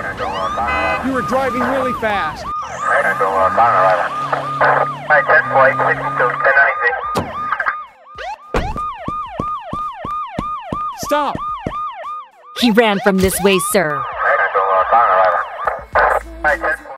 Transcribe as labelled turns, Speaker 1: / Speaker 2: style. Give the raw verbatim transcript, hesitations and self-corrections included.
Speaker 1: You were driving really fast.
Speaker 2: Hi, ten flight, sixty-two, ten ninety.
Speaker 1: Stop!
Speaker 3: He ran from this way, sir.